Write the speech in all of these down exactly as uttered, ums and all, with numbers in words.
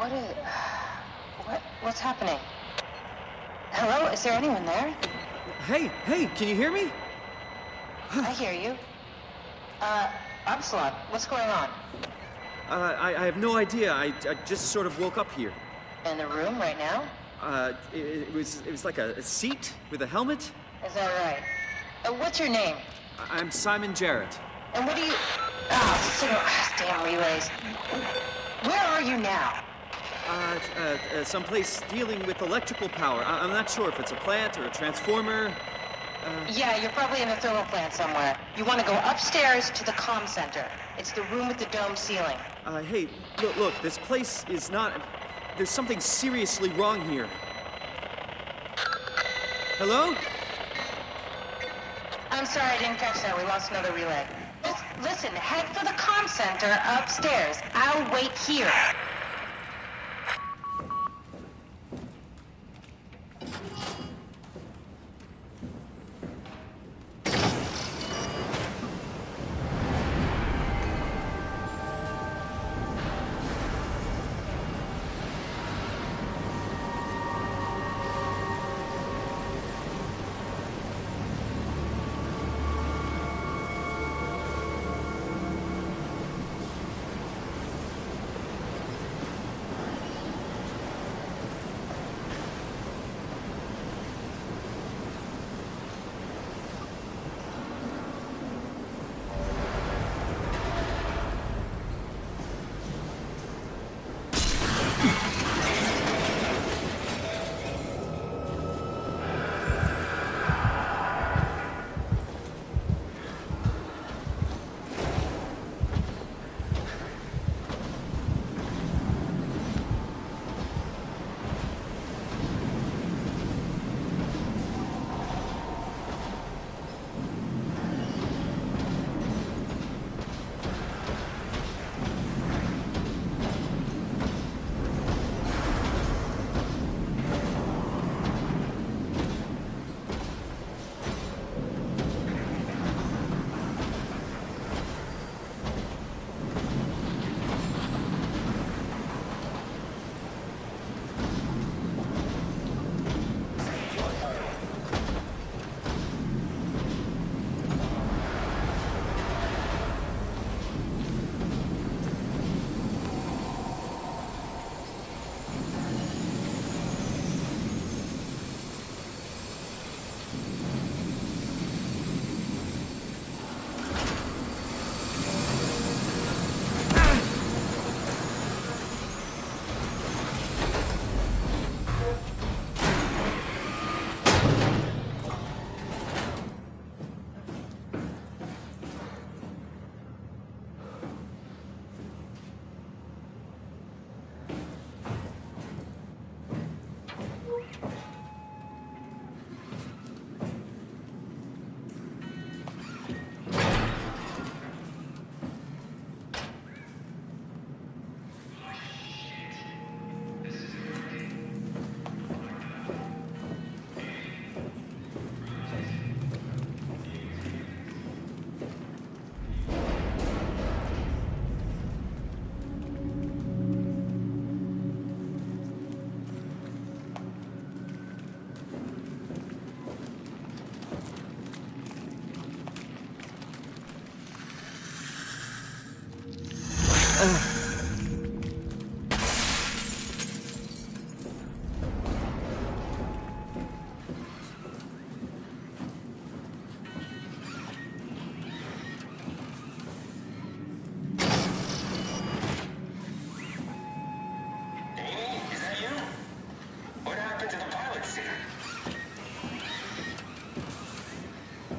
What is... What, what's happening? Hello? Is there anyone there? Hey, hey, can you hear me? I hear you. Uh, Upsilon, what's going on? Uh, I, I have no idea. I, I just sort of woke up here. In the room right now? Uh, it, it was it was like a, a seat with a helmet. Is that right? Uh, what's your name? I, I'm Simon Jarrett. And what do you... Oh, signal... Damn relays. Where are you now? Uh, uh, uh, someplace dealing with electrical power. I, I'm not sure if it's a plant or a transformer. Uh... Yeah, you're probably in the thermal plant somewhere. You want to go upstairs to the comm center. It's the room with the dome ceiling. Uh, hey, look, look, this place is not... There's something seriously wrong here. Hello? I'm sorry, I didn't catch that. We lost another relay. Just listen, head for the comm center upstairs. I'll wait here.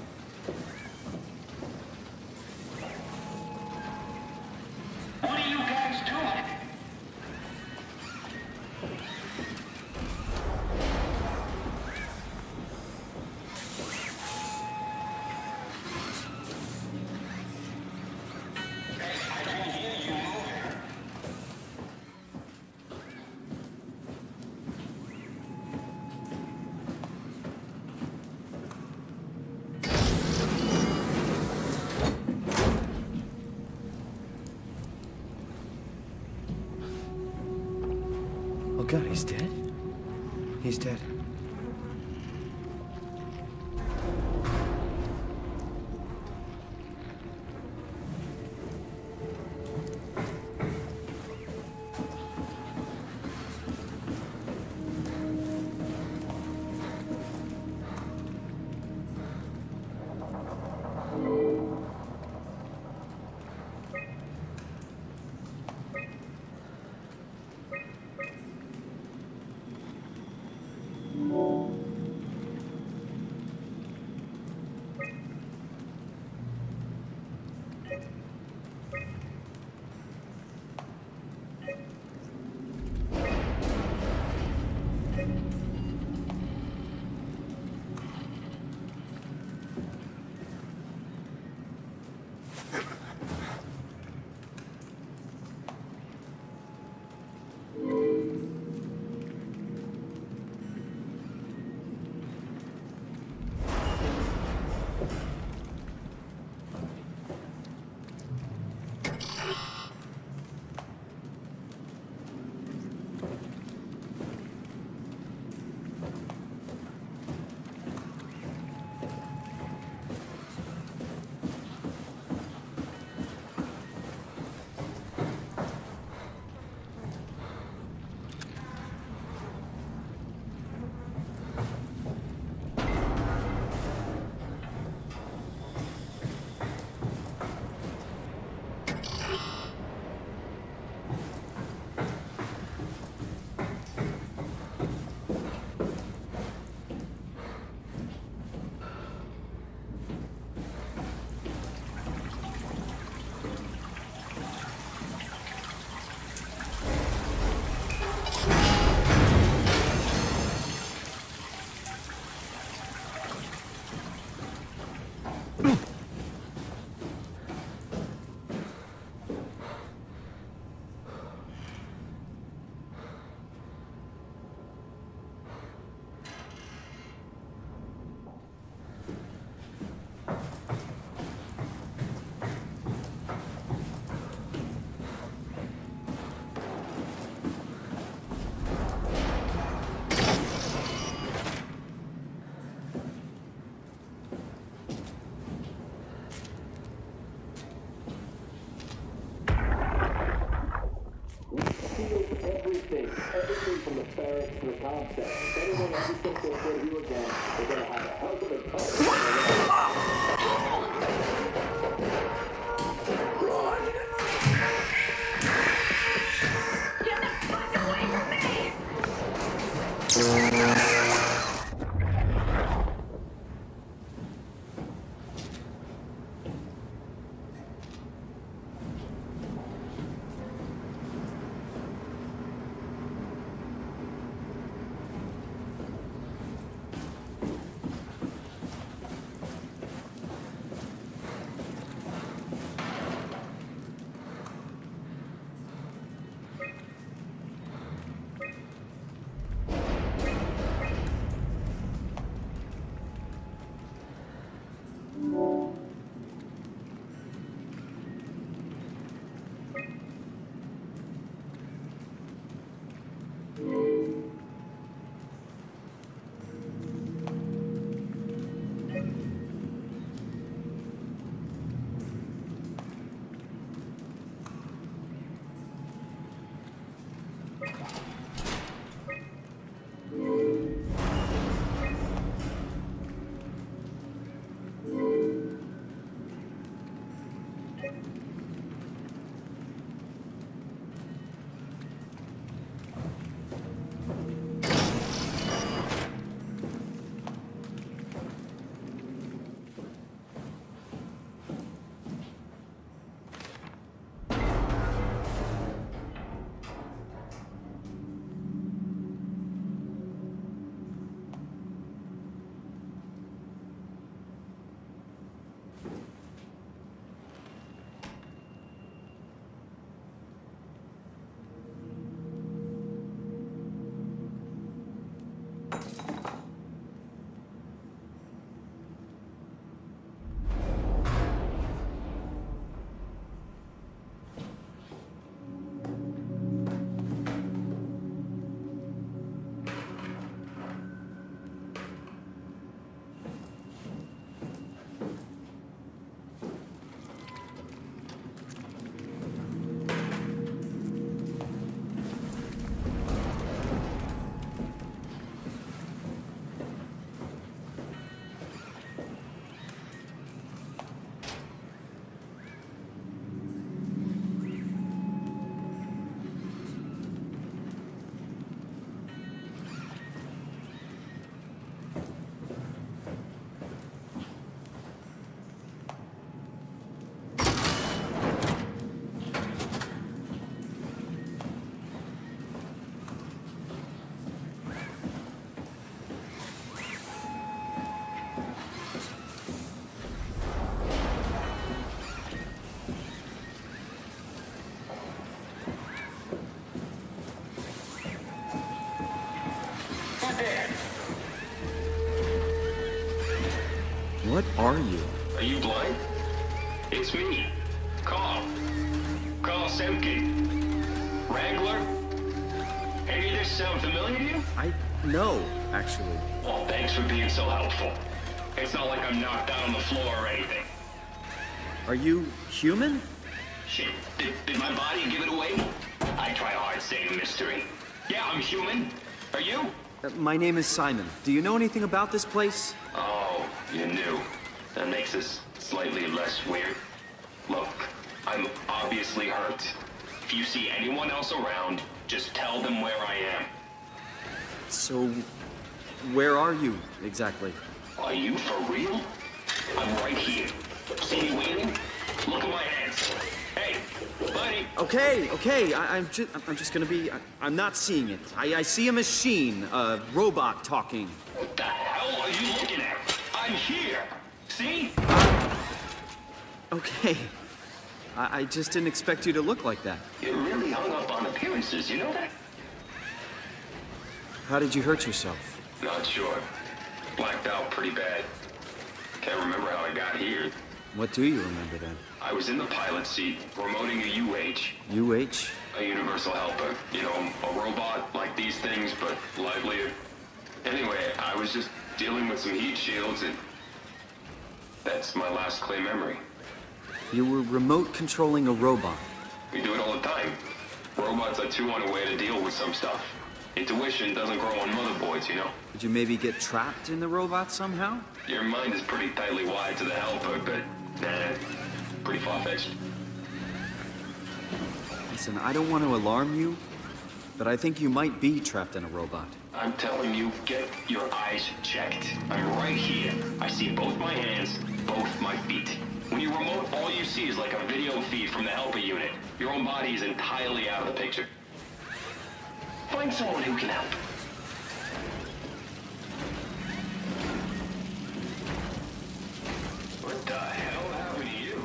What are you God, he's dead? He's dead. Everything, everything from the ferrets to the concept. If anyone ever thinks they'll kill you again, they're gonna have a hell of a time. Run! Get the fuck away from me! are you? Are you blind? It's me. Carl. Carl Semkin. Wrangler? Any of this sound familiar to you? I know, actually. Well, thanks for being so helpful. It's not like I'm knocked out on the floor or anything. Are you human? Shit, did, did my body give it away? I try hard saying mystery. Yeah, I'm human. Are you? Uh, my name is Simon. Do you know anything about this place? Oh, you knew. That makes this slightly less weird. Look, I'm obviously hurt. If you see anyone else around, just tell them where I am. So, where are you, exactly? Are you for real? I'm right here. See me waiting? Look at my hands. Hey, buddy. Okay, okay, I, I'm just, I'm just gonna be, I, I'm not seeing it. I, I see a machine, a robot talking. What the hell are you looking at? I'm here. See? Okay. I, I just didn't expect you to look like that. You're really hung up on appearances, you know that? How did you hurt yourself? Not sure. Blacked out pretty bad. Can't remember how I got here. What do you remember then? I was in the pilot seat, promoting a U H. U H? A universal helper. You know, a robot like these things, but livelier. Anyway, I was just dealing with some heat shields and... that's my last clear memory. You were remote controlling a robot. We do it all the time. Robots are too unaware to deal with some stuff. Intuition doesn't grow on motherboards, you know? Did you maybe get trapped in the robot somehow? Your mind is pretty tightly wired to the helper, but nah, pretty far-fetched. Listen, I don't want to alarm you, but I think you might be trapped in a robot. I'm telling you, get your eyes checked. I'm right here. I see both my hands, both my feet. When you remote, all you see is like a video feed from the helper unit. Your own body is entirely out of the picture. Find someone who can help. What the hell happened to you?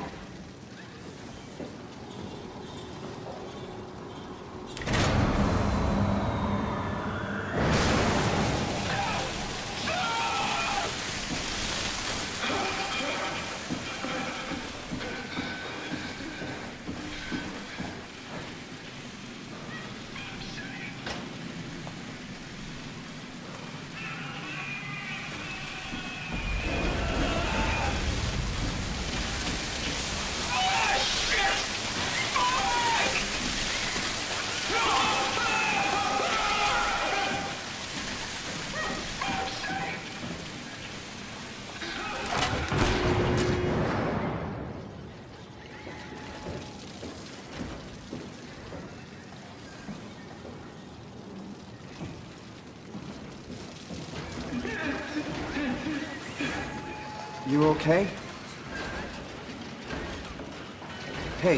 You okay? Hey.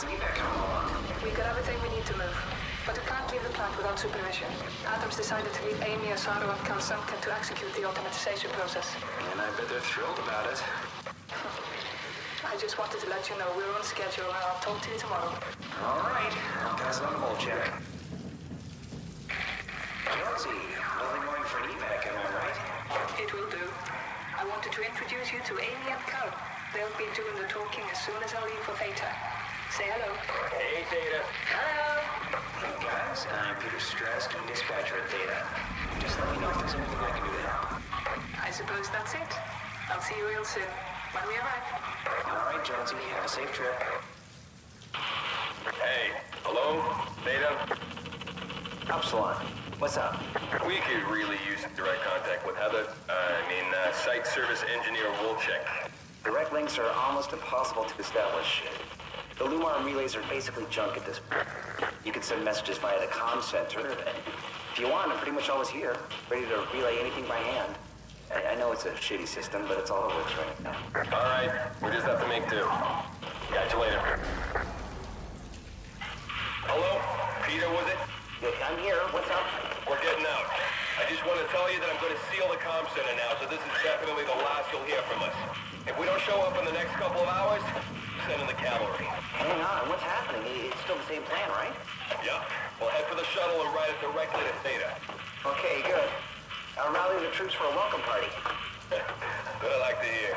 How's evac coming along? We've got everything we need to move, but we can't leave the plant without supervision. Adams decided to leave Amy, Asaro, and Kalsamka to execute the automatization process. And I bet they're thrilled about it. I just wanted to let you know we're on schedule, and I'll talk to you tomorrow. All right, I'll pass it on the whole check. Jonesy, nothing going for an evac, am I right? It will do. I wanted to introduce you to Amy and Cal. They'll be doing the talking as soon as I leave for Theta. Say hello. Hey, Theta. Hello. Hey, guys, I'm Peter Strask, dispatcher at Theta. Just let me know if there's anything I can do to help. I suppose that's it. I'll see you real soon, when we arrive. All right, Jonesy, have a safe trip. Hey, hello? Theta? Upsilon, what's up? We could really use some direct contact with Heather. Uh, I mean, uh, Site Service Engineer Wolchek. Direct links are almost impossible to establish. The Lumar relays are basically junk at this point. You can send messages via the comm center, and if you want, I'm pretty much always here, ready to relay anything by hand. I, I know it's a shitty system, but it's all that works right now. All right, we just have to make do. Catch you later. Hello? Peter, was it? Yeah, I'm here. What's up? We're getting out. I just want to tell you that I'm going to seal the comm center now, so this is definitely the last you'll hear from us. If we don't show up in the next couple of hours, send in the cavalry. Hang on, what's happening? It's still the same plan, right? Yep. We'll head for the shuttle and ride it directly to Theta. Okay, good. I'll rally the troops for a welcome party. What I like to hear.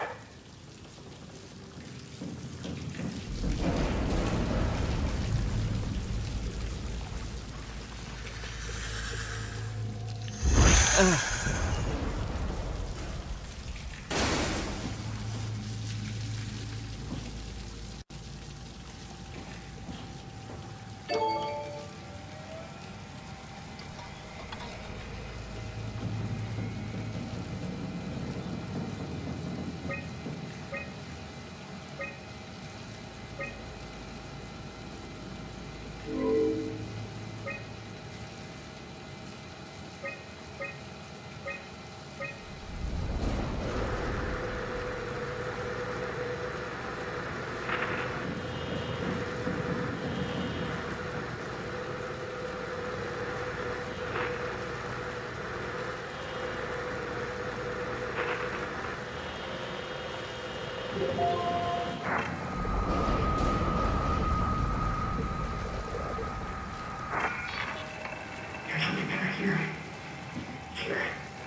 There's something better here. Here.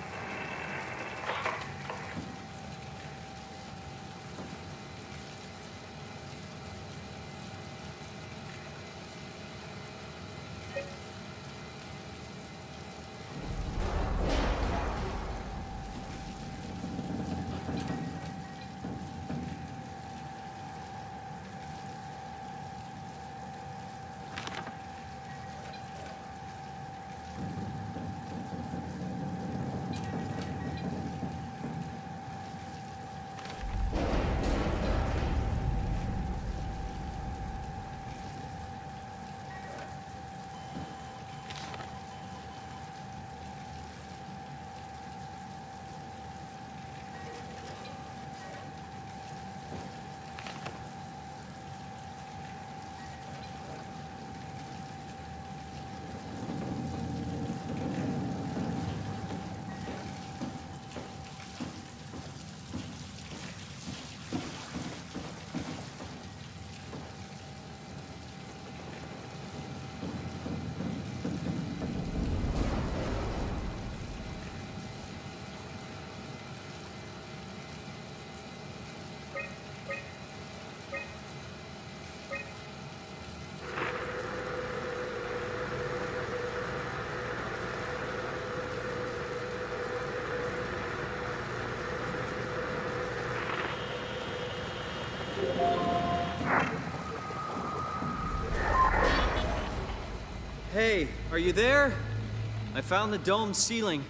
Hey, are you there? I found the dome ceiling.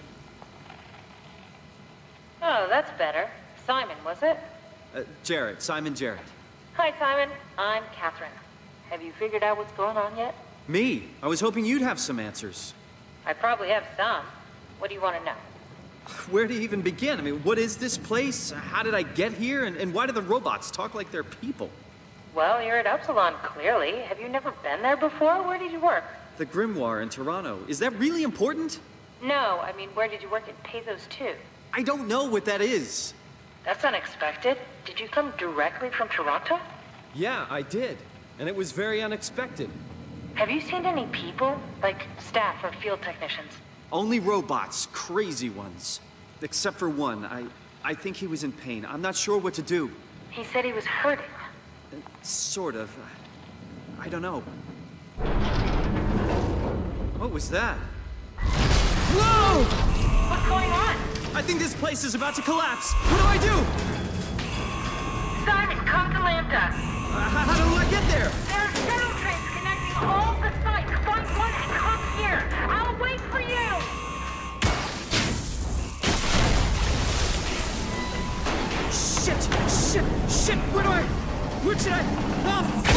Oh, that's better. Simon, was it? Uh, Jarrett, Simon Jarrett. Hi, Simon. I'm Catherine. Have you figured out what's going on yet? Me? I was hoping you'd have some answers. I probably have some. What do you want to know? Where to even begin? I mean, what is this place? How did I get here? And, and why do the robots talk like they're people? Well, you're at Upsilon, clearly. Have you never been there before? Where did you work? The Grimoire in Toronto. Is that really important? No, I mean, where did you work at Pathos two? I don't know what that is. That's unexpected. Did you come directly from Toronto? Yeah, I did. And it was very unexpected. Have you seen any people? Like staff or field technicians? Only robots, crazy ones. Except for one. I, I think he was in pain. I'm not sure what to do. He said he was hurting. Uh, sort of. I don't know. What was that? Whoa! What's going on? I think this place is about to collapse. What do I do? Simon, come to Lambda. Uh, how, how do I get there? There are shuttle trains connecting all the sites. Find one and come here. I'll wait for you. Shit! Shit! Shit! Where do I... Where should I... Oh!